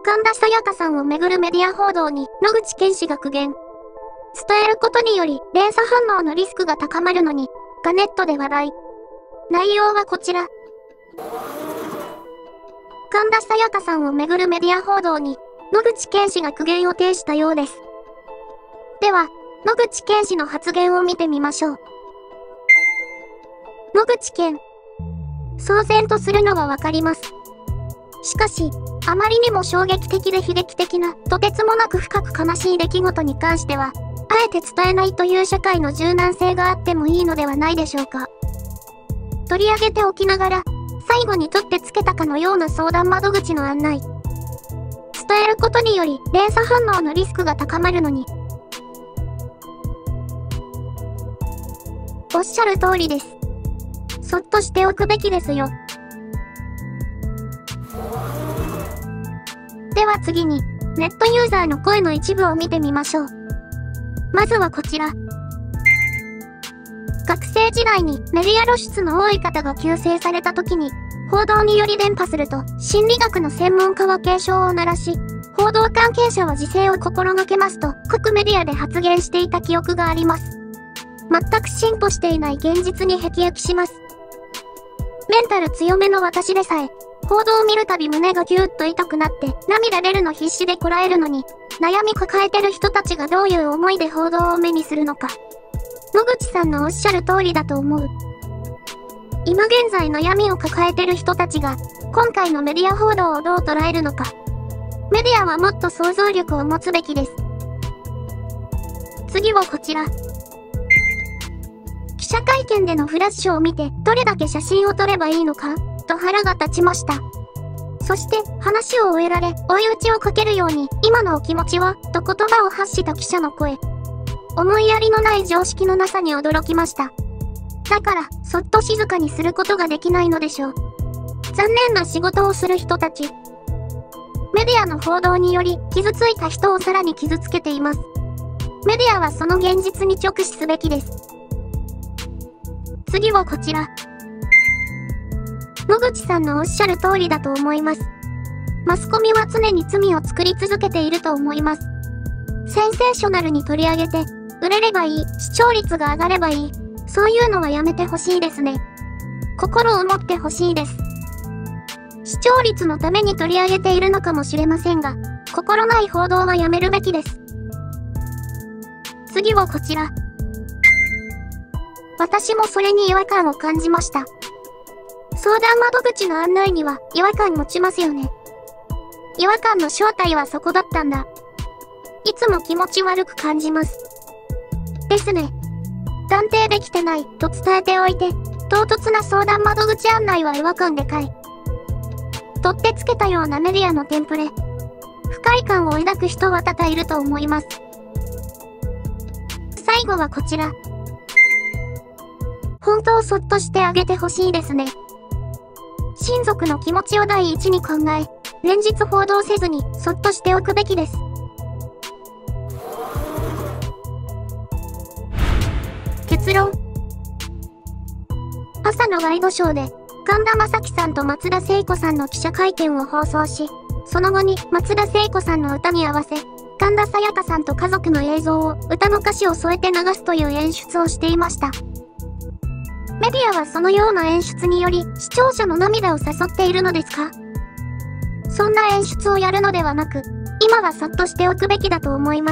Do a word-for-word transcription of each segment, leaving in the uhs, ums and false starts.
神田沙也加さんをめぐるメディア報道に野口健氏が苦言。伝えることにより連鎖反応のリスクが高まるのに、がネットで話題。内容はこちら。神田沙也加さんをめぐるメディア報道に野口健氏が苦言を呈したようです。では、野口健氏の発言を見てみましょう。野口健。騒然とするのはわかります。しかし、あまりにも衝撃的で悲劇的な、とてつもなく深く悲しい出来事に関しては、あえて伝えないという社会の柔軟性があってもいいのではないでしょうか。取り上げておきながら、最後に取ってつけたかのような相談窓口の案内。伝えることにより連鎖反応のリスクが高まるのに。おっしゃる通りです。そっとしておくべきですよ。では次に、ネットユーザーの声の一部を見てみましょう。まずはこちら。学生時代にメディア露出の多い方が急逝された時に、報道により伝播すると、心理学の専門家は警鐘を鳴らし、報道関係者は自制を心がけますと、各メディアで発言していた記憶があります。全く進歩していない現実に辟易します。メンタル強めの私でさえ、報道を見るたび胸がギューッと痛くなって涙出るの必死でこらえるのに、悩み抱えてる人たちがどういう思いで報道を目にするのか。野口さんのおっしゃる通りだと思う。今現在悩みを抱えてる人たちが、今回のメディア報道をどう捉えるのか。メディアはもっと想像力を持つべきです。次はこちら。記者会見でのフラッシュを見て、どれだけ写真を撮ればいいのかと腹が立ちました。そして、話を終えられ、追い打ちをかけるように、今のお気持ちはと言葉を発した記者の声。思いやりのない常識のなさに驚きました。だから、そっと静かにすることができないのでしょう。残念な仕事をする人たち。メディアの報道により、傷ついた人をさらに傷つけています。メディアはその現実に直視すべきです。次はこちら。野口さんのおっしゃる通りだと思います。マスコミは常に罪を作り続けていると思います。センセーショナルに取り上げて、売れればいい、視聴率が上がればいい、そういうのはやめてほしいですね。心を持ってほしいです。視聴率のために取り上げているのかもしれませんが、心ない報道はやめるべきです。次はこちら。私もそれに違和感を感じました。相談窓口の案内には違和感持ちますよね。違和感の正体はそこだったんだ。いつも気持ち悪く感じます。ですね。断定できてないと伝えておいて、唐突な相談窓口案内は違和感でかい。取ってつけたようなメディアのテンプレ。不快感を抱く人は多々いると思います。最後はこちら。本当そっとしてあげてほしいですね。親族の気持ちを第一に考え、連日報道せずにそっとしておくべきです。結論。朝のワイドショーで、神田正輝さんと松田聖子さんの記者会見を放送し、その後に松田聖子さんの歌に合わせ、神田沙也加さんと家族の映像を歌の歌詞を添えて流すという演出をしていました。メディアはそのような演出により視聴者の涙を誘っているのですか？そんな演出をやるのではなく、今はそっとしておくべきだと思います。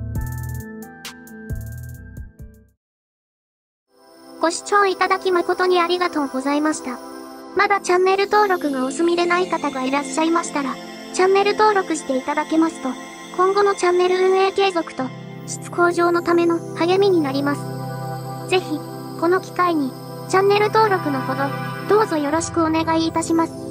ご視聴いただき誠にありがとうございました。まだチャンネル登録がお済みでない方がいらっしゃいましたら、チャンネル登録していただけますと、今後のチャンネル運営継続と質向上のための励みになります。ぜひ、この機会に、チャンネル登録のほど、どうぞよろしくお願いいたします。